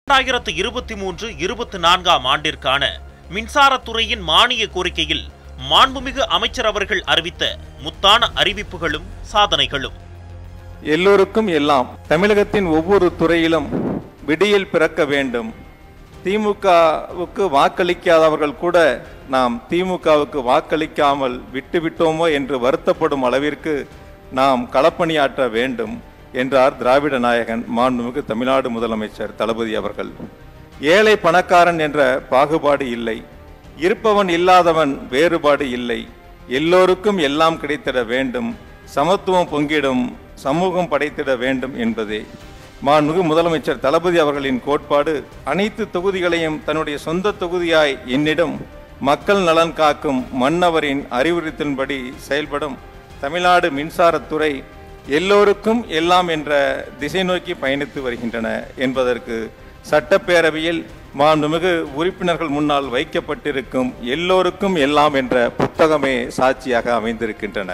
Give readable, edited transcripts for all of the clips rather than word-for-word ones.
2023-24 ஆண்டிற்கான மின்சாரத்துறையின் மானிய கோரிக்கையில் மாண்புமிகு அமைச்சர் அவர்கள் அறிவித்த முத்தான அறிவிப்புகளும் சாதனைகளும். எல்லோருக்கும் எல்லாம். தமிழகத்தின் ஒவ்வொரு துறையிலும் விடியல் பிறக்க வேண்டும். திமுகவுக்கு வாக்களிக்காதவர்கள் கூட நாம் திமுகவுக்கு வாக்களிக்காமல் விட்டுவிட்டோமோ என்று வருத்தப்படும் அளவிற்கு நாம் களப்பணியாற்ற வேண்டும் என்றார் திராவிட நாயகன் மாண்புமிகு தமிழ்நாடு முதலமைச்சர் தளபதி அவர்கள். ஏழை பணக்காரன் என்ற பாகுபாடு இல்லை, இருப்பவன் இல்லாதவன் வேறுபாடு இல்லை, எல்லோருக்கும் எல்லாம் கிடைத்திட வேண்டும், சமத்துவம் பொங்கிடும் சமூகம் படைத்திட வேண்டும் என்பதே மாண்புமிகு முதலமைச்சர் தளபதி அவர்களின் கோட்பாடு. அனைத்து தொகுதிகளையும் தன்னுடைய சொந்த தொகுதியாய் என்னிடம் மக்கள் நலன் காக்கும் மன்னவரின் அறிவுறுத்தின்படி செயல்படும் தமிழ்நாடு மின்சாரத்துறை எல்லோருக்கும் எல்லாம் என்ற திசை நோக்கி பயணித்து வருகின்றன என்பதற்கு சட்டப்பேரவையில் மாண்புமிகு உறுப்பினர்கள் முன்னால் வைக்கப்பட்டிருக்கும் எல்லோருக்கும் எல்லாம் என்ற புத்தகமே சாட்சியாக அமைந்திருக்கின்றன.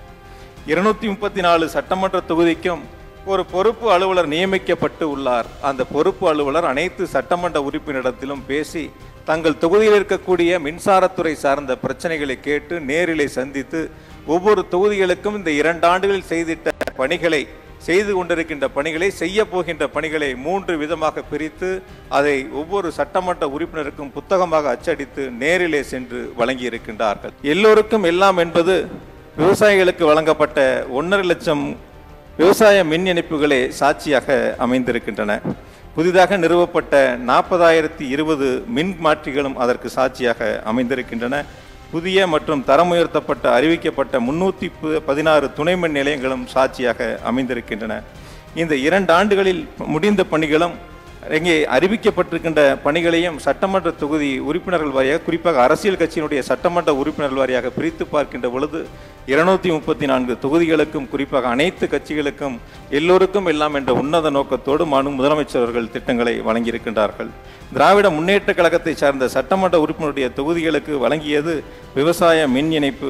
234 சட்டமன்ற தொகுதிக்கும் ஒரு பொறுப்பு அலுவலர் நியமிக்கப்பட்டு உள்ளார். அந்த பொறுப்பு அலுவலர் அனைத்து சட்டமன்ற உறுப்பினரிடத்திலும் பேசி தங்கள் தொகுதியில் இருக்கக்கூடிய மின்சாரத்துறை சார்ந்த பிரச்சனைகளை கேட்டு நேரிலே சந்தித்து ஒவ்வொரு தொகுதிகளுக்கும் இந்த 2 ஆண்டுகளில் செய்திட்ட பணிகளை, செய்து கொண்டிருக்கின்ற பணிகளை, செய்ய போகின்ற பணிகளை 3 விதமாக பிரித்து அதை ஒவ்வொரு சட்டமன்ற உறுப்பினருக்கும் புத்தகமாக அச்சடித்து நேரிலே சென்று வழங்கி இருக்கின்றார்கள். எல்லோருக்கும் எல்லாம் என்பது விவசாயிகளுக்கு வழங்கப்பட்ட 1.5 லட்சம் விவசாய மின் இணைப்புகளே சாட்சியாக அமைந்திருக்கின்றன. புதிதாக நிறுவப்பட்ட 40,020 மின் மாற்றிகளும் அதற்கு சாட்சியாக அமைந்திருக்கின்றன. புதிய மற்றும் தரம் உயர்த்தப்பட்ட அறிவிக்கப்பட்ட 316 துணை மின் நிலையங்களும் சாட்சியாக அமைந்திருக்கின்றன. இந்த 2 ஆண்டுகளில் முடிந்த பணிகளும் இங்கே அறிவிக்கப்பட்டிருக்கின்ற பணிகளையும் சட்டமன்ற தொகுதி உறுப்பினர்கள் வாரியாக, குறிப்பாக அரசியல் கட்சியினுடைய சட்டமன்ற உறுப்பினர்கள் வாரியாக பிரித்து பார்க்கின்ற பொழுது 234 தொகுதிகளுக்கும், குறிப்பாக அனைத்து கட்சிகளுக்கும் எல்லோருக்கும் எல்லாம் என்ற உன்னத நோக்கத்தோடு முதலமைச்சர் அவர்கள் திட்டங்களை வழங்கியிருக்கின்றார்கள். திராவிட முன்னேற்ற கழகத்தை சார்ந்த சட்டமன்ற உறுப்பினருடைய தொகுதிகளுக்கு வழங்கியது விவசாய மின் இணைப்பு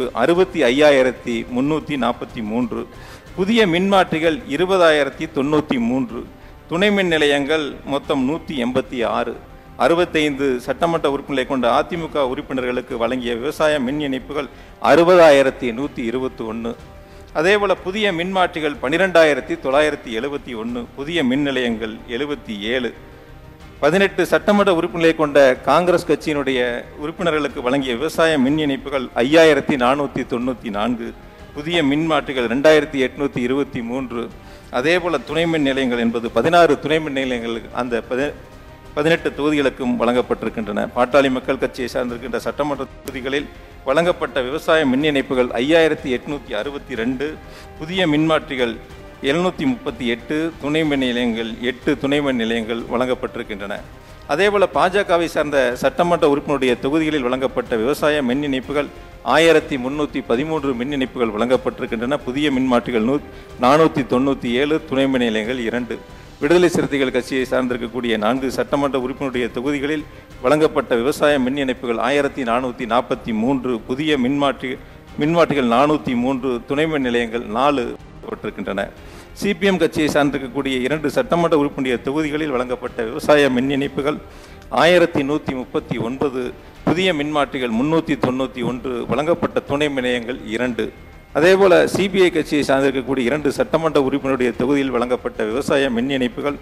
65,343, புதிய மின்மாற்றிகள் 20,093, துணை மின் நிலையங்கள் மொத்தம் 186, 65 சட்டமன்ற உறுப்பினர்களை கொண்ட அதிமுக உறுப்பினர்களுக்கு வழங்கிய விவசாய மின் இணைப்புகள் 60,121. அதேபோல புதிய மின்மாற்றிகள் 12,971, புதிய மின் நிலையங்கள் 77. 18 சட்டமன்ற உறுப்பினர்களை கொண்ட காங்கிரஸ் கட்சியினுடைய உறுப்பினர்களுக்கு வழங்கிய விவசாய மின் இணைப்புகள் 5,494, புதிய மின்மாற்றிகள் 2,823. அதேபோல துணை மின் நிலையங்கள் என்பது 16 துணை மின் நிலையங்கள் அந்த 18 தொகுதிகளுக்கும் வழங்கப்பட்டிருக்கின்றன. பாட்டாளி மக்கள் கட்சியை சார்ந்திருக்கின்ற சட்டமன்ற தொகுதிகளில் வழங்கப்பட்ட விவசாய மின் இணைப்புகள் 5,862, புதிய மின்மாற்றிகள் 738, துணை மின் நிலையங்கள் 8 துணை மின் நிலையங்கள் வழங்கப்பட்டிருக்கின்றன. அதேபோல பாஜகவை சார்ந்த சட்டமன்ற உறுப்பினருடைய தொகுதிகளில் வழங்கப்பட்ட விவசாய மின் இணைப்புகள் 1,313 மின் இணைப்புகள் வழங்கப்பட்டிருக்கின்றன. புதிய மின்மாற்றிகள் 497, துணை மின் நிலையங்கள் 2. விடுதலை சிறுத்தைகள் கட்சியை சார்ந்திருக்கக்கூடிய 4 சட்டமன்ற உறுப்பினருடைய தொகுதிகளில் வழங்கப்பட்ட விவசாய மின் இணைப்புகள் 1,443, புதிய மின்மாற்றிகள் 403, துணை மின் நிலையங்கள் 4 பட்டிருக்கின்றன. சிபிஎம் கட்சியை சார்ந்திருக்கக்கூடிய 2 சட்டமன்ற உறுப்பினருடைய தொகுதிகளில் வழங்கப்பட்ட விவசாய மின் இணைப்புகள் 1,139, புதிய மின்மாற்றிகள் 391, வழங்கப்பட்ட துணை மின் நிலையங்கள் 2. அதேபோல சிபிஐ கட்சியை சார்ந்திருக்கக்கூடிய 2 சட்டமன்ற உறுப்பினருடைய தொகுதியில் வழங்கப்பட்ட விவசாய மின் இணைப்புகள்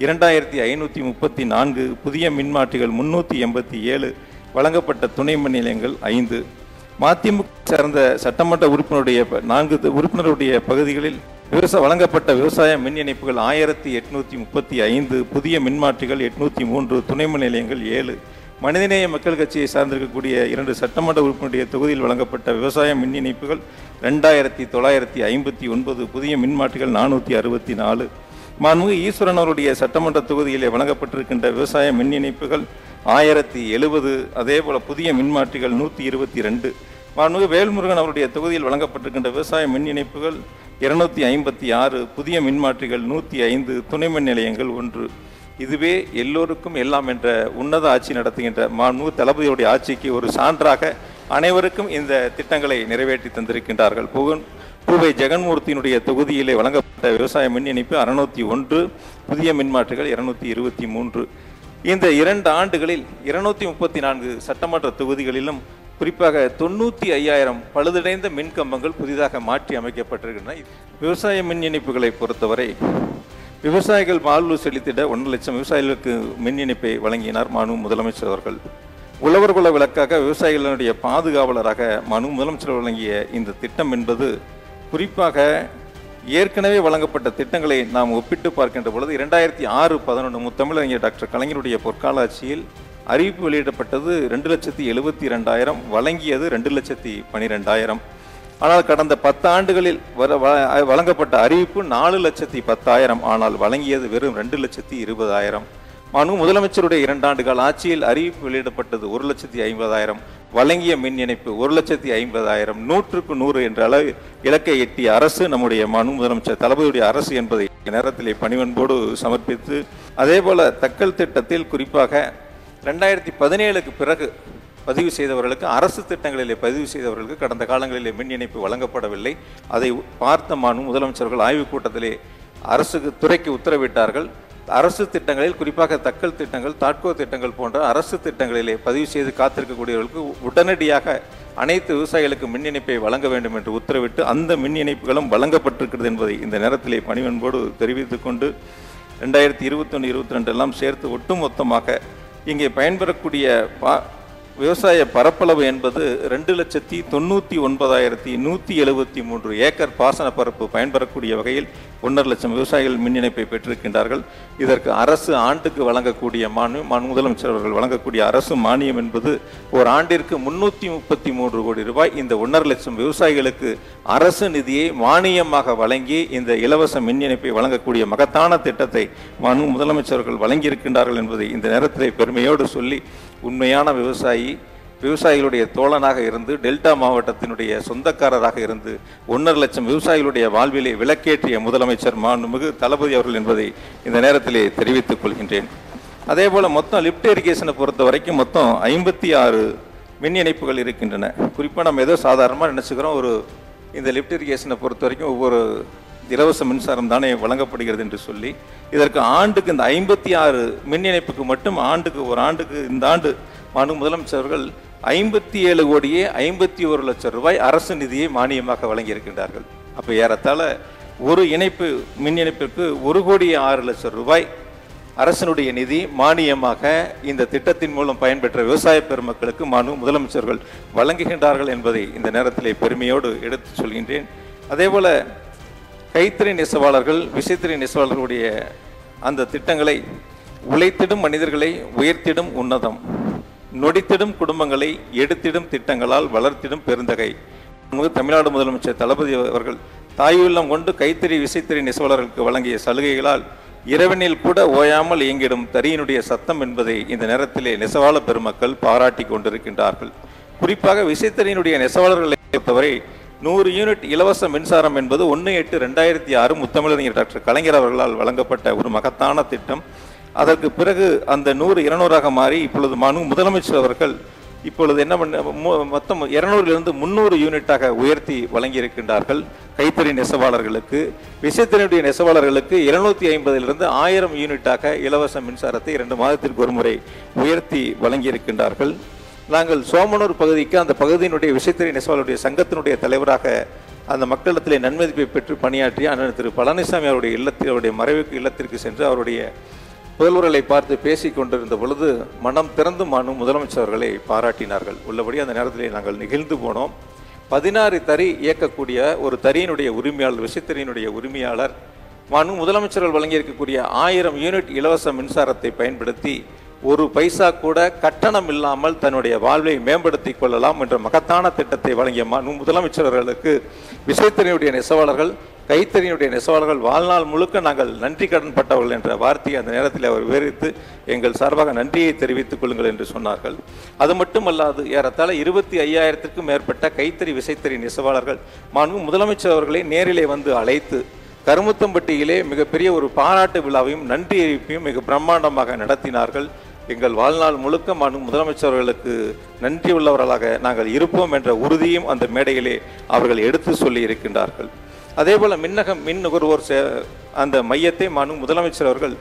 2,534, புதிய மின்மாற்றிகள் 387, வழங்கப்பட்ட துணை மின் நிலையங்கள் 5. மதிமுக சார்ந்த சட்டமன்ற உறுப்பினருடைய 4 உறுப்பினருடைய பகுதிகளில் வழங்கப்பட்ட விவசாய மின் இணைப்புகள் 1,835, புதிய மின்மாற்றிகள் 803, துணை மின் நிலையங்கள் 7. மனிதநேய மக்கள் கட்சியை சார்ந்திருக்கக்கூடிய 2 சட்டமன்ற உறுப்பினருடைய தொகுதியில் வழங்கப்பட்ட விவசாய மின் இணைப்புகள் 2,959, புதிய மின்மாற்றிகள் 464. மாண்புமிகு ஈஸ்வரன் அவருடைய சட்டமன்ற தொகுதியிலே வழங்கப்பட்டிருக்கின்ற விவசாய மின் இணைப்புகள் 1,070, அதேபோல புதிய மின்மாற்றிகள் 122. மாண்புமிகு வேல்முருகன் அவருடைய தொகுதியில் வழங்கப்பட்டிருக்கின்ற விவசாய மின் இணைப்புகள் 256, புதிய மின்மாற்றிகள் 105, துணை மின் நிலையங்கள் 1. இதுவே எல்லோருக்கும் எல்லாம் என்ற உன்னத ஆட்சி நடத்துகின்ற மாண்புமிகு தளபதியுடைய ஆட்சிக்கு ஒரு சான்றாக அனைவருக்கும் இந்த திட்டங்களை நிறைவேற்றி தந்திருக்கின்றார்கள். பூவை ஜெகன்மூர்த்தியினுடைய தொகுதியிலே வழங்கப்பட்ட விவசாய மின் இணைப்பு 601, புதிய மின்மாற்றிகள் 223. இந்த 2 ஆண்டுகளில் 234 சட்டமன்ற தொகுதிகளிலும் குறிப்பாக 95,000 பழுதடைந்த மின் கம்பங்கள் புதிதாக மாற்றி அமைக்கப்பட்டிருக்கின்றன. விவசாய மின் இணைப்புகளை பொறுத்தவரை விவசாயிகள் வாழ்வு செலுத்திட 1 லட்சம் விவசாயிகளுக்கு மின் இணைப்பை வழங்கினார் மாண்பு முதலமைச்சர் அவர்கள். உழவர்குல விளக்காக விவசாயிகளுடைய பாதுகாவலராக மாண்பு முதலமைச்சர் வழங்கிய இந்த திட்டம் என்பது குறிப்பாக ஏற்கனவே வழங்கப்பட்ட திட்டங்களை நாம் ஒப்பிட்டு பார்க்கின்ற பொழுது 2006-11 முத்தமிழறிஞர் டாக்டர் கலைஞருடைய பொற்கால ஆட்சியில் அறிவிப்பு வெளியிடப்பட்டது 2,72,000, வழங்கியது 2,12,000. ஆனால் கடந்த 10 ஆண்டுகளில் வழங்கப்பட்ட அறிவிப்பு 4,10,000, ஆனால் வழங்கியது வெறும் 2,20,000. மாண்பு முதலமைச்சருடைய 2 ஆண்டு கால ஆட்சியில் அறிவிப்பு வெளியிடப்பட்டது 1,50,000, வழங்கிய மின் இணைப்பு 1,50,000. 100க்கு 100 என்ற அளவு இலக்கை எட்டிய அரசு நம்முடைய மாண்பு முதலமைச்சர் தளபதியுடைய அரசு என்பதை நேரத்திலே பணிவன்போடு சமர்ப்பித்து, அதே போல தக்கல் திட்டத்தில் குறிப்பாக 2017க்கு பிறகு பதிவு செய்தவர்களுக்கு, அரசு திட்டங்களிலே பதிவு செய்தவர்களுக்கு கடந்த காலங்களிலே மின் இணைப்பு வழங்கப்படவில்லை. அதை பார்த்த மாண்பு முதலமைச்சர்கள் ஆய்வுக் கூட்டத்திலே அரசுக்கு துறைக்கு உத்தரவிட்டார்கள். அரசு திட்டங்களில் குறிப்பாக தக்கல் திட்டங்கள், தாட்கோ திட்டங்கள் போன்ற அரசு திட்டங்களிலே பதிவு செய்து காத்திருக்கக்கூடியவர்களுக்கு உடனடியாக அனைத்து விவசாயிகளுக்கு மின் இணைப்பை வழங்க வேண்டும் என்று உத்தரவிட்டு அந்த மின் இணைப்புகளும் வழங்கப்பட்டிருக்கிறது என்பதை இந்த நேரத்திலே பணிவன்போடு தெரிவித்துக் கொண்டு 2021-22 எல்லாம் சேர்த்து ஒட்டுமொத்தமாக இங்கே பயன்பெறக்கூடிய விவசாய பரப்பளவு என்பது 2,99,173 ஏக்கர் பாசன பரப்பு பயன்பெறக்கூடிய வகையில் 1.5 லட்சம் விவசாயிகள் மின் இணைப்பை பெற்றிருக்கின்றார்கள். இதற்கு அரசு ஆண்டுக்கு வழங்கக்கூடிய மாண்பு முதலமைச்சர் அவர்கள் வழங்கக்கூடிய அரசு மானியம் என்பது ஒரு ஆண்டிற்கு 333 கோடி ரூபாய். இந்த 1.5 லட்சம் விவசாயிகளுக்கு அரசு நிதியை மானியமாக வழங்கி இந்த இலவச மின் இணைப்பை வழங்கக்கூடிய மகத்தான திட்டத்தை மாண்பு முதலமைச்சர்கள் வழங்கியிருக்கின்றார்கள் என்பதை இந்த நேரத்திலே பெருமையோடு சொல்லி, உண்மையான விவசாயிகளுடைய தோழனாக இருந்து டெல்டா மாவட்டத்தினுடைய சொந்தக்காரராக இருந்து 1.5 லட்சம் விவசாயிகளுடைய வாழ்விலே விளக்கேற்றிய முதலமைச்சர் மாண்புமிகு தளபதி அவர்கள் என்பதை இந்த நேரத்திலே தெரிவித்துக் கொள்கின்றேன். அதே போல மொத்தம் லிப்ட் இரிகேஷனை பொறுத்த வரைக்கும் மொத்தம் 56 மின் இணைப்புகள் இருக்கின்றன. குறிப்பாக நம்ம ஏதோ சாதாரணமாக நினச்சிக்கிறோம், இந்த லிப்ட் இரிகேஷனை பொறுத்த வரைக்கும் ஒவ்வொரு இலவச மின்சாரம் தானே வழங்கப்படுகிறது என்று சொல்லி, இதற்கு ஆண்டுக்கு இந்த 56 மின் இணைப்புக்கு மட்டும் ஒரு ஆண்டுக்கு இந்த ஆண்டு மாண்பு முதலமைச்சர்கள் 57,51 லட்சம் ரூபாய் அரசு நிதியை மானியமாக வழங்கியிருக்கின்றார்கள். அப்போ ஏறத்தாழ ஒரு மின் இணைப்பிற்கு 1,06 லட்சம் ரூபாய் அரசனுடைய நிதி மானியமாக இந்த திட்டத்தின் மூலம் பயன்பெற்ற விவசாய பெருமக்களுக்கு மாண்பு முதலமைச்சர்கள் வழங்குகின்றார்கள் என்பதை இந்த நேரத்திலே பெருமையோடு எடுத்து சொல்கின்றேன். அதே போல கைத்தறி நெசவாளர்கள், விசைத்தறி நெசவாளர்களுடைய அந்த திட்டங்களை உழைத்திடும் மனிதர்களை உயர்த்திடும் உன்னதம், நொடித்திடும் குடும்பங்களை எடுத்திடும் திட்டங்களால் வளர்த்திடும் பெருந்தகை தமிழ்நாடு முதலமைச்சர் தளபதி அவர்கள் தாயுள்ளம் கொண்டு கைத்தறி விசைத்தறி நெசவாளர்களுக்கு வழங்கிய சலுகைகளால் இரவினில் கூட ஓயாமல் இயங்கிடும் தறியினுடைய சத்தம் என்பதை இந்த நேரத்திலே நெசவாள பெருமக்கள் பாராட்டி கொண்டிருக்கின்றார்கள். குறிப்பாக விசைத்தறியினுடைய நெசவாளர்களை பொறுத்தவரை 100 யூனிட் இலவச மின்சாரம் என்பது 1/8/2006 முத்தமிழறிஞர் டாக்டர் கலைஞர் அவர்களால் வழங்கப்பட்ட ஒரு மகத்தான திட்டம். அதற்கு பிறகு அந்த 100-200ஆக மாறி இப்பொழுது மாண்பு முதலமைச்சர் அவர்கள் இப்பொழுது என்ன மொத்தம் 200லிருந்து 300 யூனிட்டாக உயர்த்தி வழங்கியிருக்கின்றார்கள். கைத்தறி நெசவாளர்களுக்கு, விசைத்தறியுடைய நெசவாளர்களுக்கு 750லிருந்து 1000 யூனிட்டாக இலவச மின்சாரத்தை 2 மாதத்திற்கு ஒரு முறை உயர்த்தி வழங்கியிருக்கின்றார்கள். நாங்கள் சோமனூர் பகுதிக்கு அந்த பகுதியினுடைய விசைத்தறி நெசவாளருடைய சங்கத்தினுடைய தலைவராக அந்த மக்களிடத்திலே நன்மதிப்பை பெற்று பணியாற்றிய அண்ணன் திரு பழனிசாமி அவருடைய மறைவுக்கு இல்லத்திற்கு சென்று அவருடைய புதல்வர்களை பார்த்து பேசிக் கொண்டிருந்த பொழுது மனம் திறந்து மாண்பு முதலமைச்சர் அவர்களை பாராட்டினார்கள். உள்ளபடி அந்த நேரத்திலே நாங்கள் நெகிழ்ந்து போனோம். 16 தறி இயக்கக்கூடிய ஒரு தறியினுடைய உரிமையாளர், விசைத்தறியினுடைய உரிமையாளர் மாண்பு முதலமைச்சர்கள் வழங்கியிருக்கக்கூடிய 1000 யூனிட் இலவச மின்சாரத்தை பயன்படுத்தி ஒரு பைசா கூட கட்டணம் இல்லாமல் தன்னுடைய வாழ்வை மேம்படுத்திக் கொள்ளலாம் என்ற மகத்தான திட்டத்தை வழங்கிய முதலமைச்சர்களுக்கு விசைத்தறியுடைய நெசவாளர்கள், கைத்தறியுடைய நெசவாளர்கள் வாழ்நாள் முழுக்க நாங்கள் நன்றி கடன் பட்டவர்கள் என்ற வார்த்தையை அந்த நேரத்தில் அவர் விவரித்து எங்கள் சார்பாக நன்றியை தெரிவித்துக் கொள்ளுங்கள் என்று சொன்னார்கள். அது மட்டுமல்லாது ஏறத்தாழ 25,000க்கும் மேற்பட்ட கைத்தறி விசைத்தறி நெசவாளர்கள் மாண்பு முதலமைச்சர் அவர்களை நேரிலே வந்து அழைத்து கருமுத்தம்பட்டியிலே மிகப்பெரிய ஒரு பாராட்டு விழாவையும் நன்றி அறிவிப்பையும் மிக பிரம்மாண்டமாக நடத்தினார்கள். எங்கள் வாழ்நாள் முழுக்க மாண்பு முதலமைச்சர்களுக்கு நன்றி உள்ளவர்களாக நாங்கள் இருப்போம் என்ற உறுதியும் அந்த மேடையிலே அவர்கள் எடுத்து சொல்லி இருக்கின்றார்கள். அதேபோல் மின் நுகர்வோர் அந்த மையத்தை முதலமைச்சர் அவர்கள்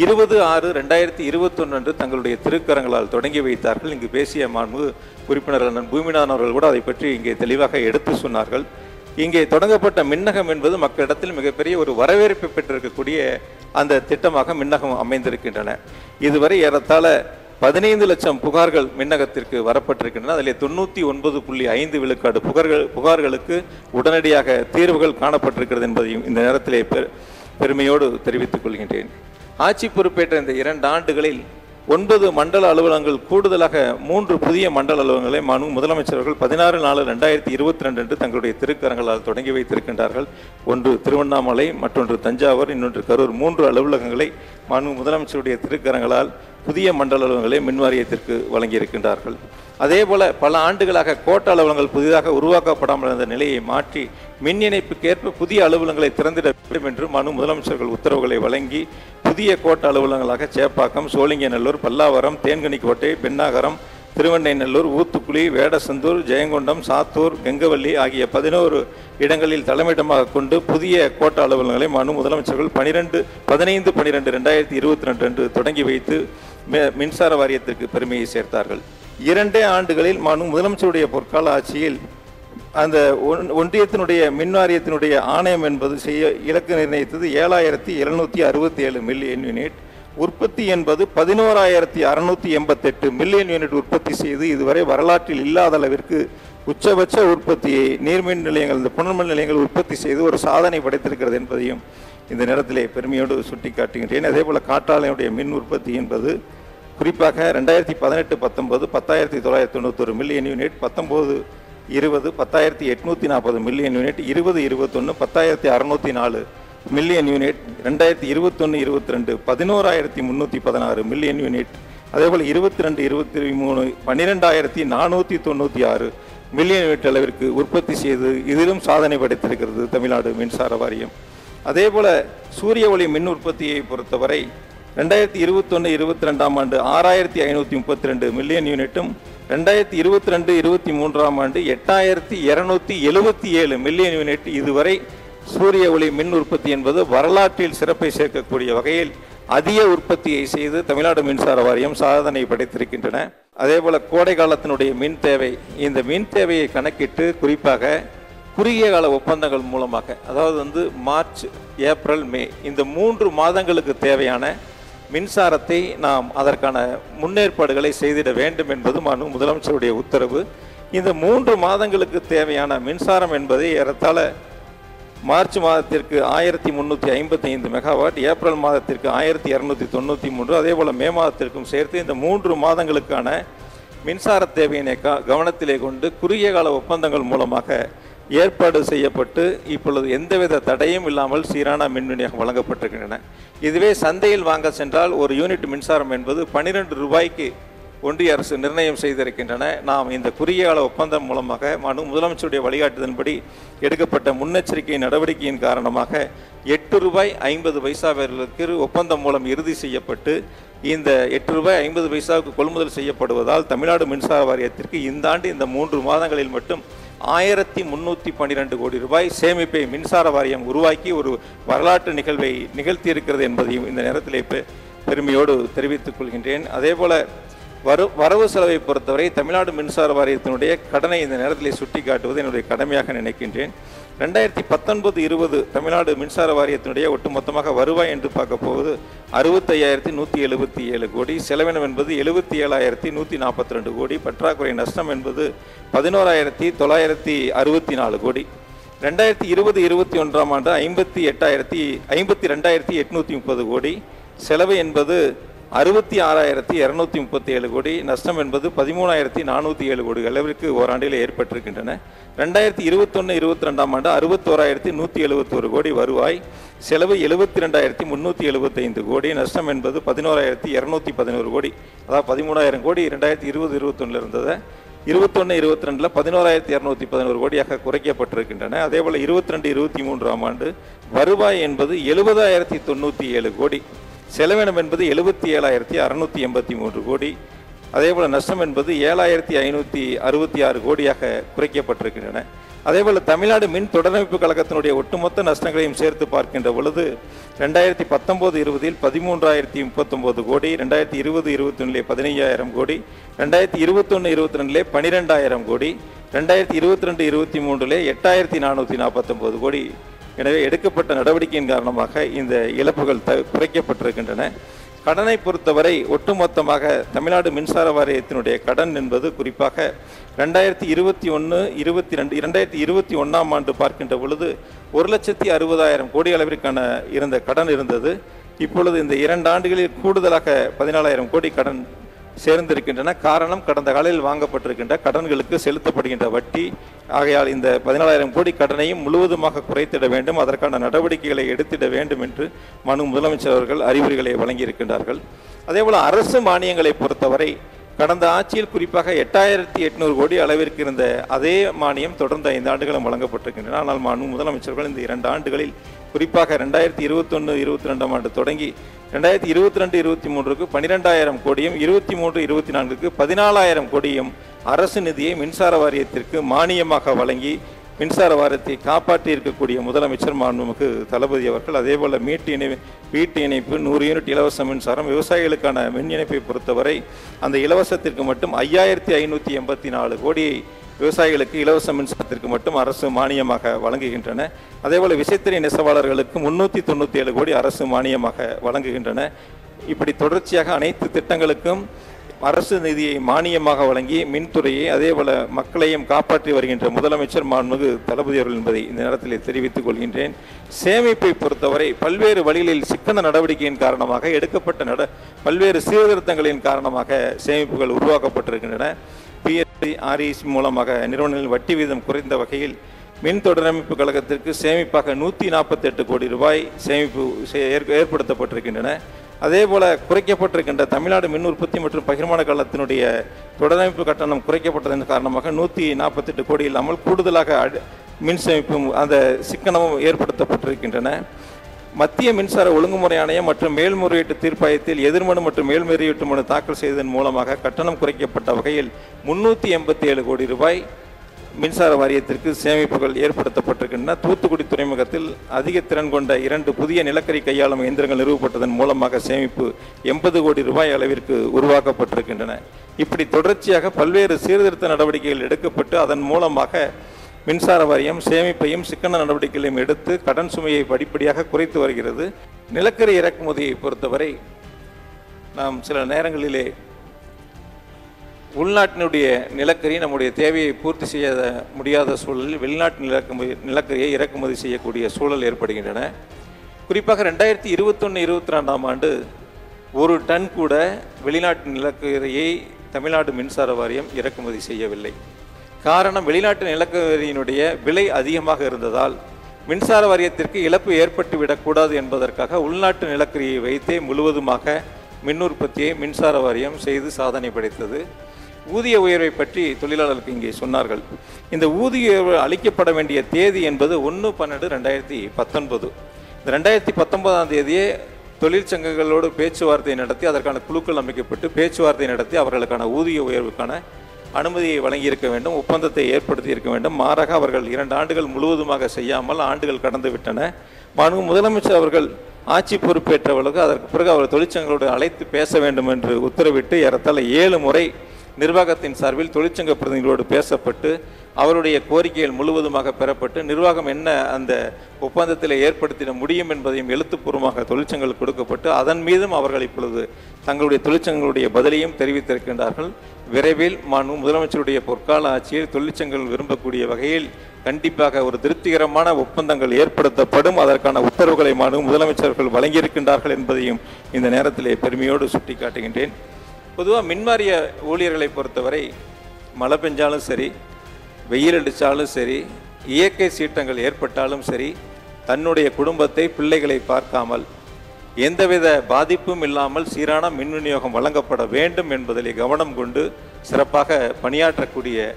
20/6/2021 அன்று தங்களுடைய திருக்கரங்களால் தொடங்கி வைத்தார்கள். இங்கு பேசிய மாண்பு உறுப்பினர் அண்ணன் பூமிநாதன் அவர்கள் கூட அதை பற்றி இங்கே தெளிவாக எடுத்து சொன்னார்கள். இங்கே தொடங்கப்பட்ட மின்னகம் என்பது மக்களிடத்தில் மிகப்பெரிய ஒரு வரவேற்பை பெற்றிருக்கக்கூடிய அந்த திட்டமாக மின்னகம் அமைந்திருக்கின்றன. இதுவரை ஏறத்தாழ 15 லட்சம் புகார்கள் மின்னகத்திற்கு வரப்பட்டிருக்கின்றன. அதில் 99.5 விழுக்காடு புகார்களுக்கு உடனடியாக தீர்வுகள் காணப்பட்டிருக்கிறது என்பதையும் இந்த நேரத்திலே பெருமையோடு தெரிவித்துக் கொள்கின்றேன். ஆட்சி பொறுப்பேற்ற இந்த 2 ஆண்டுகளில் 9 மண்டல அலுவலகங்கள் கூடுதலாக 3 புதிய மண்டல அலுவலகங்களை முதலமைச்சர்கள் 16/4/2022 அன்று தங்களுடைய திருக்கரங்களால் தொடங்கி வைத்திருக்கின்றார்கள். ஒன்று திருவண்ணாமலை, மற்றொன்று தஞ்சாவூர், இன்னொன்று கரூர். 3 அலுவலகங்களை முதலமைச்சருடைய திருக்கரங்களால் புதிய மண்டல அலுவலகங்களை மின்வாரியத்திற்கு வழங்கியிருக்கின்றார்கள். அதேபோல பல ஆண்டுகளாக கோட்ட அலுவலகங்கள் புதிதாக உருவாக்கப்படாமல் இருந்த நிலையை மாற்றி மின் இணைப்புக்கேற்ப புதிய அலுவலகங்களை திறந்திட வேண்டும் என்று முதலமைச்சர்கள் உத்தரவுகளை வழங்கி புதிய கோட்ட அலுவலகங்களாக சேப்பாக்கம், சோழிங்கநல்லூர், பல்லாவரம், தேன்கனிக்கோட்டை, பெண்ணாகரம், திருவண்ணைநல்லூர், ஊத்துக்குளி, வேடசந்தூர், ஜெயங்கொண்டம், சாத்தூர், கெங்கவல்லி ஆகிய 11 இடங்களில் தலைமையிடமாக கொண்டு புதிய கோட்ட அலுவலகங்களை முதலமைச்சர்கள் 15/12/2022 அன்று தொடங்கி வைத்து மின்சார வாரியத்திற்கு பெருமையை சேர்த்தார்கள். 2 ஆண்டுகளில் முதலமைச்சருடைய பொற்கால ஆட்சியில் அந்த ஒன்றியத்தினுடைய மின் வாரியத்தினுடைய ஆணையம் என்பது இலக்கு நிர்ணயித்தது 7,767 மில்லியன் யூனிட். உற்பத்தி என்பது 11,688 மில்லியன் யூனிட் உற்பத்தி செய்து இதுவரை வரலாற்றில் இல்லாத அளவிற்கு உச்சபட்ச உற்பத்தியை நீர்மின் நிலையங்கள், இந்த புனர்மின் நிலையங்கள் உற்பத்தி செய்து ஒரு சாதனை படைத்திருக்கிறது என்பதையும் இந்த நேரத்திலே பெருமையோடு சுட்டிக்காட்டுகின்றேன். அதேபோல் காற்றாலையுடைய மின் உற்பத்தி என்பது குறிப்பாக 2018-19 10,991 million unit, 19-20 10,840 million unit, 20-21 10,604 million unit, 2021-22 11,316 million unit, அதேபோல் 22-23 12,496 மில்லியன் யூனிட் அளவிற்கு உற்பத்தி செய்து இதிலும் சாதனை படைத்திருக்கிறது தமிழ்நாடு மின்சார வாரியம். அதேபோல சூரிய ஒளி மின் உற்பத்தியை பொறுத்தவரை 2021-22 ஆண்டு 6,532 மில்லியன் யூனிட்டும், 2022-23 ஆண்டு 8,277 மில்லியன் யூனிட். இதுவரை சூரிய ஒளி மின் உற்பத்தி என்பது வரலாற்றில் சிறப்பை சேர்க்கக்கூடிய வகையில் அதிக உற்பத்தியை செய்து தமிழ்நாடு மின்சார வாரியம் சாதனை படைத்திருக்கின்றன. அதேபோல கோடை காலத்தினுடைய மின் தேவை, இந்த மின் தேவையை கணக்கிட்டு குறிப்பாக குறுகிய கால ஒப்பந்தங்கள் மூலமாக, அதாவது மார்ச், ஏப்ரல், மே இந்த 3 மாதங்களுக்கு தேவையான மின்சாரத்தை நாம் அதற்கான முன்னேற்பாடுகளை செய்திட வேண்டும் என்பது முதலமைச்சருடைய உத்தரவு. இந்த 3 மாதங்களுக்கு தேவையான மின்சாரம் என்பதை ஏறத்தாழ மார்ச் மாதத்திற்கு 1,355 மெகாவாட், ஏப்ரல் மாதத்திற்கு 1,293, அதேபோல் மே மாதத்திற்கும் சேர்த்து இந்த 3 மாதங்களுக்கான மின்சார தேவையினை கவனத்திலே கொண்டு குறுகிய கால ஒப்பந்தங்கள் மூலமாக ஏற்பாடு செய்யப்பட்டு இப்பொழுது எந்தவித தடையும் இல்லாமல் சீரான மின் விநியோகம் வழங்கப்பட்டிருக்கின்றன. இதுவே சந்தையில் வாங்க சென்றால் ஒரு யூனிட் மின்சாரம் என்பது 12 ரூபாய்க்கு ஒன்றிய அரசு நிர்ணயம் செய்திருக்கின்றன. நாம் இந்த குறுகிய கால ஒப்பந்தம் மூலமாக முதலமைச்சருடைய வழிகாட்டுதன்படி எடுக்கப்பட்ட முன்னெச்சரிக்கை நடவடிக்கையின் காரணமாக 8 ரூபாய் 50 பைசாவிற்கு ஒப்பந்தம் மூலம் இறுதி செய்யப்பட்டு இந்த 8 ரூபாய் 50 பைசாவுக்கு கொள்முதல் செய்யப்படுவதால் தமிழ்நாடு மின்சார வாரியத்திற்கு இந்த ஆண்டு இந்த 3 மாதங்களில் மட்டும் 1,312 கோடி ரூபாய் சேமிப்பை மின்சார வாரியம் உருவாக்கி ஒரு வரலாற்று நிகழ்வை நிகழ்த்தி இருக்கிறது என்பதையும் இந்த நேரத்திலே பெருமையோடு தெரிவித்துக் கொள்கின்றேன். அதேபோல வரவு செலவை பொறுத்தவரை தமிழ்நாடு மின்சார வாரியத்தினுடைய கடனை இந்த நேரத்திலே சுட்டி காட்டுவது என்னுடைய கடமையாக நினைக்கின்றேன். 2019-20 தமிழ்நாடு மின்சார வாரியத்தினுடைய ஒட்டுமொத்தமாக வருவாய் என்று பார்க்க போவது 65,177 கோடி, செலவினம் என்பது 77,142 கோடி, பற்றாக்குறை நஷ்டம் என்பது 11,964 கோடி. 2020-21 ஆண்டு 52,830 கோடி, செலவு என்பது 66,237 கோடி, நஷ்டம் என்பது 13,407 கோடி அளவிற்கு ஓராண்டில் ஏற்பட்டிருக்கின்றன. 2021-22 ஆண்டு 61,171 கோடி வருவாய், செலவு 72,375 கோடி, நஷ்டம் என்பது 11,211 கோடி. அதாவது 13,000 கோடி 2020-21 இருந்தது, 21-22 11,211 கோடியாக குறைக்கப்பட்டிருக்கின்றன. அதேபோல் 22-23 ஆண்டு வருவாய் என்பது 70,097 கோடி, செலவினம் என்பது 77,683 கோடி, அதேபோல் நஷ்டம் என்பது 7,566 கோடியாக குறைக்கப்பட்டிருக்கின்றன. அதேபோல் தமிழ்நாடு மின் தொடரமைப்பு கழகத்தினுடைய ஒட்டுமொத்த நஷ்டங்களையும் சேர்த்து பார்க்கின்ற பொழுது 2019-20 13,039 கோடி, 2020-21 15,000 கோடி, 2021-22 12,000 கோடி, 2022-23 8,449 கோடி. எனவே எடுக்கப்பட்ட நடவடிக்கையின் காரணமாக இந்த இழப்புகள் குறைக்கப்பட்டிருக்கின்றன. கடனை பொறுத்தவரை ஒட்டுமொத்தமாக தமிழ்நாடு மின்சார வாரியத்தினுடைய கடன் என்பது குறிப்பாக 2021 ஆண்டு பார்க்கின்ற பொழுது 1,60,000 கோடி அளவிற்கான இருந்த கடன் இருந்தது. இப்பொழுது இந்த 2 ஆண்டுகளில் கூடுதலாக 14,000 கோடி கடன் சேர்ந்திருக்கின்றன. காரணம், கடந்த காலையில் வாங்கப்பட்டிருக்கின்ற கடன்களுக்கு செலுத்தப்படுகின்ற வட்டி. ஆகையால் இந்த 14,000 கோடி கடனையும் முழுவதுமாக குறைத்திட வேண்டும், அதற்கான நடவடிக்கைகளை எடுத்திட வேண்டும் என்று முதலமைச்சர் அவர்கள் அறிவுரைகளை வழங்கியிருக்கின்றார்கள். அதேபோல் அரசு மானியங்களை பொறுத்தவரை கடந்த ஆட்சியில் குறிப்பாக 8,800 கோடி அளவிற்கு இருந்த அதே மானியம் தொடர்ந்து 5 ஆண்டுகளும் வழங்கப்பட்டிருக்கின்றன. ஆனால் முதலமைச்சர்கள் இந்த 2 ஆண்டுகளில் குறிப்பாக 2021-22 ஆண்டு தொடங்கி 2022-23 12,000 கோடியும் 23-24 14,000 கோடியும் அரசு நிதியை மின்சார வாரியத்திற்கு மானியமாக வழங்கி மின்சார வாரியத்தை காப்பாற்றி இருக்கக்கூடிய முதலமைச்சர் மாண்புமிகு தளபதி அவர்கள். அதேபோல் வீட்டு இணைப்பு 100 யூனிட் இலவச மின்சாரம், விவசாயிகளுக்கான மின் இணைப்பை பொறுத்தவரை அந்த இலவசத்திற்கு மட்டும் 5,584 கோடியை விவசாயிகளுக்கு இலவச மின்சாரத்திற்கு மட்டும் அரசு மானியமாக வழங்குகின்றன. அதேபோல் விசைத்தறி நெசவாளர்களுக்கு 397 கோடி அரசு மானியமாக வழங்குகின்றன. இப்படி தொடர்ச்சியாக அனைத்து திட்டங்களுக்கும் அரசு நிதியை மானியமாக வழங்கி மின்துறையை அதேபோல மக்களையும் காப்பாற்றி வருகின்ற முதலமைச்சர் மாண்புமிகு தளபதி அவர்கள் என்பதை இந்த நேரத்தில் தெரிவித்துக் கொள்கின்றேன். சேமிப்பை பொறுத்தவரை பல்வேறு வழிகளில் சிக்கன நடவடிக்கையின் காரணமாக எடுக்கப்பட்ட பல்வேறு சீர்திருத்தங்களின் காரணமாக சேமிப்புகள் உருவாக்கப்பட்டிருக்கின்றன. பிஎஸ்சி ஆர்இசி மூலமாக நிறுவனங்களின் வட்டி வீதம் குறைந்த வகையில் மின் தொடரமைப்பு கழகத்திற்கு சேமிப்பாக 148 கோடி ரூபாய் சேமிப்பு ஏற்படுத்தப்பட்டிருக்கின்றன. அதேபோல குறைக்கப்பட்டிருக்கின்ற தமிழ்நாடு மின் உற்பத்தி மற்றும் பகிர்மான கழகத்தினுடைய தொடரமைப்பு கட்டணம் குறைக்கப்பட்டதன் காரணமாக 148 கோடி இல்லாமல் கூடுதலாக மின் சேமிப்பும் அந்த சிக்கனமும் ஏற்படுத்தப்பட்டிருக்கின்றன. மத்திய மின்சார ஒழுங்குமுறை ஆணையம் மற்றும் மேல்முறையீட்டு தீர்ப்பாயத்தில் எதிர்மனு மற்றும் மேல்முறையீட்டு மனு தாக்கல் செய்ததன் மூலமாக கட்டணம் குறைக்கப்பட்ட வகையில் 387 கோடி ரூபாய் மின்சார வாரியத்திற்கு சேமிப்புகள் ஏற்படுத்தப்பட்டிருக்கின்றன. தூத்துக்குடி துறைமுகத்தில் அதிக திறன் கொண்ட 2 புதிய நிலக்கரி கையாளும் இயந்திரங்கள் நிறுவப்பட்டதன் மூலமாக சேமிப்பு 80 கோடி ரூபாய் அளவிற்கு உருவாக்கப்பட்டிருக்கின்றன. இப்படி தொடர்ச்சியாக பல்வேறு சீர்திருத்த நடவடிக்கைகள் எடுக்கப்பட்டு அதன் மூலமாக மின்சார வாரியம் சேமிப்பையும் சிக்கன நடவடிக்கைகளையும் எடுத்து கடன் சுமையை படிப்படியாக குறைத்து வருகிறது. நிலக்கரி இறக்குமதியை பொறுத்தவரை நாம் சில நேரங்களிலே உள்நாட்டினுடைய நிலக்கரி நம்முடைய தேவையை பூர்த்தி செய்ய முடியாத சூழலில் வெளிநாட்டு நிலக்கரியை இறக்குமதி செய்யக்கூடிய சூழல் ஏற்படுகின்றன. குறிப்பாக 2021-22 ஆண்டு 1 டன் கூட வெளிநாட்டு நிலக்கரியை தமிழ்நாடு மின்சார வாரியம் இறக்குமதி செய்யவில்லை. காரணம், வெளிநாட்டு நிலக்கரியினுடைய விலை அதிகமாக இருந்ததால் மின்சார வாரியத்திற்கு இழப்பு ஏற்பட்டுவிடக்கூடாது என்பதற்காக உள்நாட்டு நிலக்கரியை வைத்தே முழுவதுமாக மின் உற்பத்தியை மின்சார வாரியம் செய்து சாதனை படைத்தது. ஊதிய உயர்வை பற்றி தொழிலாளர்களுக்கு இங்கே சொன்னார்கள். இந்த ஊதிய உயர்வு அளிக்கப்பட வேண்டிய தேதி என்பது 1/12/2019. இந்த 2019ஆம் தேதியே தொழிற்சங்கங்களோடு பேச்சுவார்த்தை நடத்தி அதற்கான குழுக்கள் அமைக்கப்பட்டு பேச்சுவார்த்தை நடத்தி அவர்களுக்கான ஊதிய உயர்வுக்கான அனுமதியை வழங்கியிருக்க வேண்டும், ஒப்பந்தத்தை ஏற்படுத்தி இருக்க வேண்டும். மாறாக அவர்கள் 2 ஆண்டுகள் முழுவதுமாக செய்யாமல் ஆண்டுகள் கடந்து விட்டன. முதலமைச்சர் அவர்கள் ஆட்சி பொறுப்பேற்றவர்களுக்கு அதற்கு பிறகு அவர் தொழிற்சங்களோடு அழைத்து பேச வேண்டும் என்று உத்தரவிட்டு ஏறத்தாழ 7 முறை நிர்வாகத்தின் சார்பில் தொழிற்சங்க பிரதிநிதிகளோடு பேசப்பட்டு அவருடைய கோரிக்கைகள் முழுவதுமாக பெறப்பட்டு நிர்வாகம் என்ன அந்த ஒப்பந்தத்தில் ஏற்படுத்திட முடியும் என்பதையும் எழுத்துப்பூர்வமாக தொழிற்சங்கங்கள் கொடுக்கப்பட்டு அதன் மீதும் அவர்கள் இப்பொழுது தங்களுடைய தொழிற்சங்களுடைய பதிலையும் தெரிவித்திருக்கின்றார்கள். விரைவில் முதலமைச்சருடைய பொற்கால ஆட்சியில் தொழிற்சங்கங்கள் விரும்பக்கூடிய வகையில் கண்டிப்பாக ஒரு திருப்திகரமான ஒப்பந்தங்கள் ஏற்படுத்தப்படும். அதற்கான உத்தரவுகளை முதலமைச்சர்கள் வழங்கியிருக்கின்றார்கள் என்பதையும் இந்த நேரத்திலே பெருமையோடு சுட்டிக்காட்டுகின்றேன். பொதுவாக மின்வாரிய ஊழியர்களை பொறுத்தவரை மழை பெஞ்சாலும் சரி, வெயில் அடித்தாலும் சரி, இயற்கை சீற்றங்கள் ஏற்பட்டாலும் சரி, தன்னுடைய குடும்பத்தை பிள்ளைகளை பார்க்காமல் எந்தவித பாதிப்பும் இல்லாமல் சீரான மின் விநியோகம் வழங்கப்பட வேண்டும் என்பதிலே கவனம் கொண்டு சிறப்பாக பணியாற்றக்கூடிய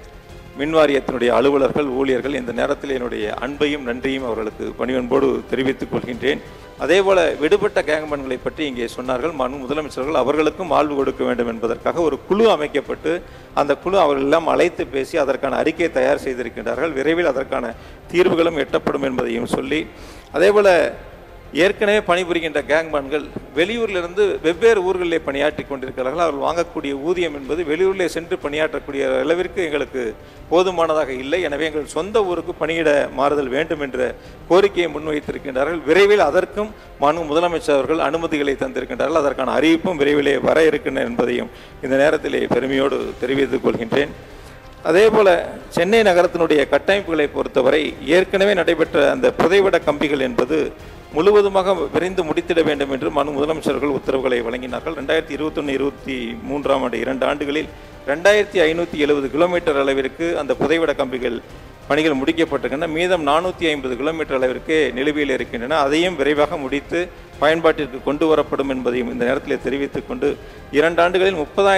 மின் வாரியத்தினுடைய அலுவலர்கள், ஊழியர்கள், இந்த நேரத்தில் என்னுடைய அன்பையும் நன்றியும் அவர்களுக்கு பணிவன்போடு தெரிவித்துக் கொள்கின்றேன். அதேபோல விடுபட்ட கேங்மேன்களை பற்றி இங்கே சொன்னார்கள். முதலமைச்சர்கள் அவர்களுக்கும் வாழ்வு கொடுக்க வேண்டும் என்பதற்காக ஒரு குழு அமைக்கப்பட்டு அந்த குழு அவர்கள் எல்லாம் அழைத்து பேசி அதற்கான அறிக்கை தயார் செய்திருக்கின்றார்கள். விரைவில் அதற்கான தீர்வுகளும் எட்டப்படும் என்பதையும் சொல்லி, அதேபோல ஏற்கனவே பணிபுரிகின்ற கேங்மேன்கள் வெளியூரிலிருந்து வெவ்வேறு ஊர்களிலே பணியாற்றி கொண்டிருக்கிறார்கள். அவர்கள் வாங்கக்கூடிய ஊதியம் என்பது வெளியூரிலே சென்று பணியாற்றக்கூடிய அளவிற்கு எங்களுக்கு போதுமானதாக இல்லை. எனவே எங்கள் சொந்த ஊருக்கு பணியிட மாறுதல் வேண்டும் என்ற கோரிக்கையை முன்வைத்திருக்கின்றார்கள். விரைவில் அதற்கும் முதலமைச்சர் அவர்கள் அனுமதிகளை தந்திருக்கின்றார்கள். அதற்கான அறிவிப்பும் விரைவிலே வர இருக்கின்றன என்பதையும் இந்த நேரத்திலே பெருமையோடு தெரிவித்துக் கொள்கின்றேன். அதேபோல சென்னை நகரத்தினுடைய கட்டமைப்புகளை பொறுத்தவரை ஏற்கனவே நடைபெற்ற அந்த புதைவட கம்பிகள் என்பது முழுவதுமாக விரைந்து முடித்திட வேண்டும் என்று முதலமைச்சர்கள் உத்தரவுகளை வழங்கினார்கள். 2021-23 ஆண்டு 2 ஆண்டுகளில் 2570 கிலோமீட்டர் அளவிற்கு அந்த புதைவட கம்பிகள் பணிகள் முடிக்கப்பட்டிருக்கின்றன. மீதம் 450 கிலோமீட்டர் அளவிற்கு நிலுவையில் இருக்கின்றன. அதையும் விரைவாக முடித்து பயன்பாட்டிற்கு கொண்டு வரப்படும் என்பதையும் இந்த நேரத்தில் தெரிவித்துக் கொண்டு 2 ஆண்டுகளில்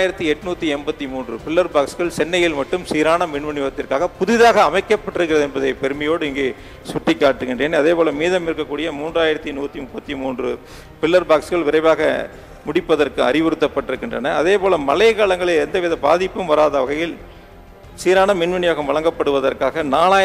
30,883 பில்லர் பாக்ஸ்கள் சென்னையில் மட்டும் சீரான மின் விநியோகத்திற்காக புதிதாக அமைக்கப்பட்டிருக்கிறது என்பதை பெருமையோடு இங்கே சுட்டிக்காட்டுகின்றேன். அதேபோல மீதம் இருக்கக்கூடிய 3,133 பில்லர் பாக்ஸ்கள் விரைவாக முடிப்பதற்கு அறிவுறுத்தப்பட்டிருக்கின்றன. அதேபோல மழை காலங்களில் எந்தவித பாதிப்பும் வராத வகையில் சீரான மின் விநியோகம் வழங்கப்படுவதற்காக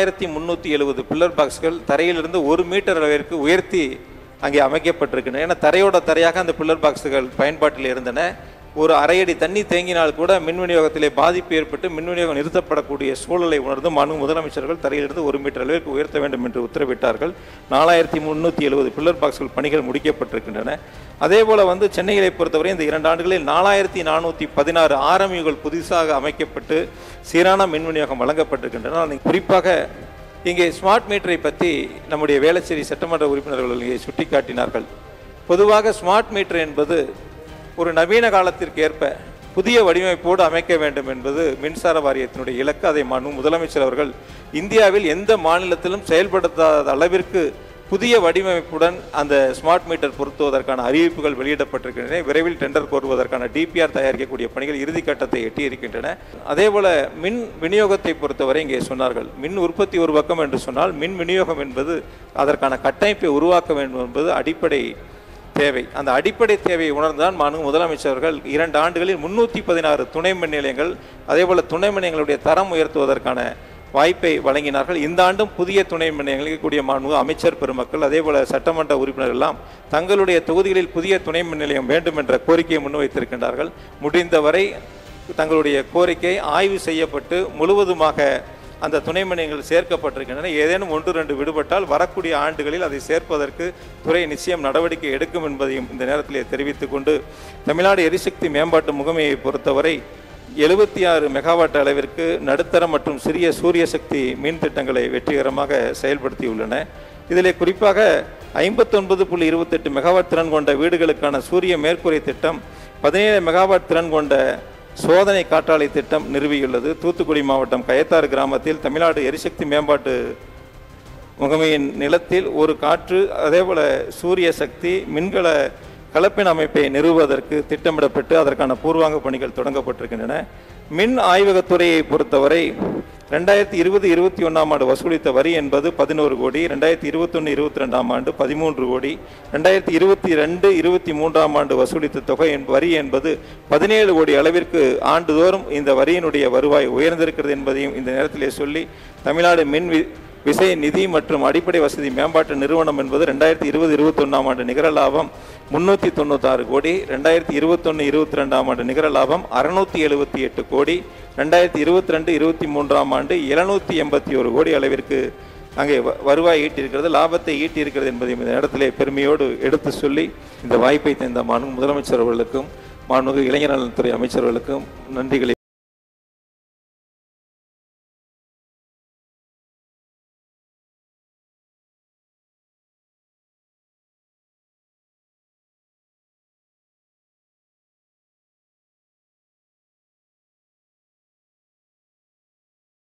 4,370 பில்லர் பாக்ஸ்கள் தரையிலிருந்து 1 மீட்டர் அளவிற்கு உயர்த்தி அங்கே அமைக்கப்பட்டிருக்கின்றன. ஏன்னா தரையோட தரையாக அந்த பில்லர் பாக்ஸுகள் பயன்பாட்டில் இருந்தன. ஒரு அரையடி தண்ணி தேங்கினால் கூட மின் விநியோகத்திலே பாதிப்பு ஏற்பட்டு மின் விநியோகம் நிறுத்தப்படக்கூடிய சூழலை உணர்ந்து முதலமைச்சர்கள் தரையிலிருந்து 1 மீட்டர் அளவிற்கு உயர்த்த வேண்டும் என்று உத்தரவிட்டார்கள். 4,370 பில்லர் பாக்ஸ்கள் பணிகள் முடிக்கப்பட்டிருக்கின்றன. அதேபோல சென்னையை பொறுத்தவரை இந்த 2 ஆண்டுகளில் 4,416 ஆர்எம்யூகள் புதிதாக அமைக்கப்பட்டு சீரான மின் விநியோகம் வழங்கப்பட்டிருக்கின்றன. குறிப்பாக இங்கே ஸ்மார்ட் மீட்டரை பற்றி நம்முடைய வேளச்சேரி சட்டமன்ற உறுப்பினர்கள் இங்கே சுட்டிக்காட்டினார்கள். பொதுவாக ஸ்மார்ட் மீட்டர் என்பது ஒரு நவீன காலத்திற்கு ஏற்ப புதிய வடிவமைப்போடு அமைக்க வேண்டும் என்பது மின்சார வாரியத்தினுடைய இலக்கு. அதை முதலமைச்சர் அவர்கள் இந்தியாவில் எந்த மாநிலத்திலும் செயல்படுத்தாத அளவிற்கு புதிய வடிவமைப்புடன் அந்த ஸ்மார்ட் மீட்டர் பொருத்துவதற்கான அறிவிப்புகள் வெளியிடப்பட்டிருக்கின்றன. விரைவில் டெண்டர் கோருவதற்கான டிபிஆர் தயாரிக்கக்கூடிய பணிகள் இறுதி கட்டத்தை எட்டியிருக்கின்றன. அதேபோல மின் விநியோகத்தை பொறுத்தவரை இங்கே சொன்னார்கள், மின் உற்பத்தி ஒரு பக்கம் என்று சொன்னால் மின் விநியோகம் என்பது அதற்கான கட்டமைப்பை உருவாக்க வேண்டும் என்பது அடிப்படை தேவை. அந்த அடிப்படை தேவையை உணர்ந்தான் முதலமைச்சர்கள் 2 ஆண்டுகளில் 316 துணை மின் நிலையங்கள், அதேபோல துணை மின் நிலையங்களுடைய தரம் உயர்த்துவதற்கான வாய்ப்பை வழங்கினார்கள். இந்த ஆண்டும் புதிய துணை மின் நிலையங்கள் கூடிய அமைச்சர் பெருமக்கள், அதேபோல சட்டமன்ற உறுப்பினர்கள் எல்லாம் தங்களுடைய தொகுதிகளில் புதிய துணை மின் நிலையம் வேண்டும் என்ற கோரிக்கையை முன்வைத்திருக்கின்றார்கள். முடிந்தவரை தங்களுடைய கோரிக்கை ஆய்வு செய்யப்பட்டு முழுவதுமாக அந்த துணை மின் நிலையங்கள் சேர்க்கப்பட்டிருக்கின்றன. ஏதேனும் 1-2 விடுபட்டால் வரக்கூடிய ஆண்டுகளில் அதை சேர்ப்பதற்கு துறை நிச்சயம் நடவடிக்கை எடுக்கும் என்பதையும் இந்த நேரத்திலே தெரிவித்துக் கொண்டு, தமிழ்நாடு எரிசக்தி மேம்பாட்டு முகமையை பொறுத்தவரை 76 மெகாவாட் அளவிற்கு நடுத்தர மற்றும் சிறிய சூரிய சக்தி மின் திட்டங்களை வெற்றிகரமாக செயல்படுத்தியுள்ளன. இதில் குறிப்பாக 59.28 மெகாவாட் திறன் கொண்ட வீடுகளுக்கான சூரிய மேற்கூரை திட்டம், 17 மெகாவாட் திறன் கொண்ட சோதனை காற்றாலை திட்டம் நிறுவியுள்ளது. தூத்துக்குடி மாவட்டம் கயத்தாறு கிராமத்தில் தமிழ்நாடு எரிசக்தி மேம்பாட்டு முகமையின் நிலத்தில் ஒரு காற்று அதேபோல சூரிய சக்தி மின்கல கலப்பின அமைப்பை நிறுவுவதற்கு திட்டமிடப்பட்டு அதற்கான பூர்வாங்க பணிகள் தொடங்கப்பட்டிருக்கின்றன. மின் ஆய்வகத்துறையை பொறுத்தவரை 2020-21 ஆண்டு வசூலித்த வரி என்பது 11 கோடி, 2021-22 ஆண்டு 13 கோடி, 2022-23 ஆண்டு வசூலித்த தொகை வரி என்பது 17 கோடி அளவிற்கு ஆண்டுதோறும் இந்த வரியினுடைய வருவாய் உயர்ந்திருக்கிறது என்பதையும் இந்த நேரத்திலே சொல்லி, தமிழ்நாடு மின் விசை நிதி மற்றும் அடிப்படை வசதி மேம்பாட்டு நிறுவனம் என்பது 2020-21 ஆண்டு நிகர லாபம் 396 கோடி, 2021-22 ஆண்டு நிகர லாபம் 678 கோடி, 2022-23 ஆண்டு 781 கோடி அளவிற்கு அங்கே வருவாய் ஈட்டியிருக்கிறது, லாபத்தை ஈட்டியிருக்கிறது என்பதையும் இந்த இடத்திலே பெருமையோடு எடுத்து சொல்லி, இந்த வாய்ப்பை தந்த முதலமைச்சர் அவர்களுக்கும் இளைஞர் நலத்துறை அமைச்சர்களுக்கும் நன்றிகளை